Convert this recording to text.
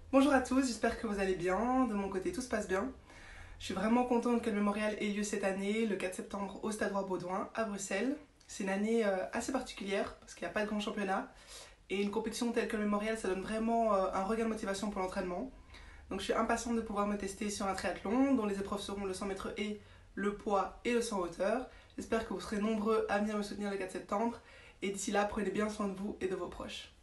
Bonjour à tous, j'espère que vous allez bien. De mon côté, tout se passe bien. Je suis vraiment contente que le mémorial ait lieu cette année, le 4 septembre, au Stade Roi-Baudouin, à Bruxelles. C'est une année assez particulière parce qu'il n'y a pas de grand championnat. Et une compétition telle que le mémorial, ça donne vraiment un regain de motivation pour l'entraînement. Donc je suis impatiente de pouvoir me tester sur un triathlon dont les épreuves seront le 100 mètres haies, le poids et le 100 hauteur. J'espère que vous serez nombreux à venir me soutenir le 4 septembre. Et d'ici là, prenez bien soin de vous et de vos proches.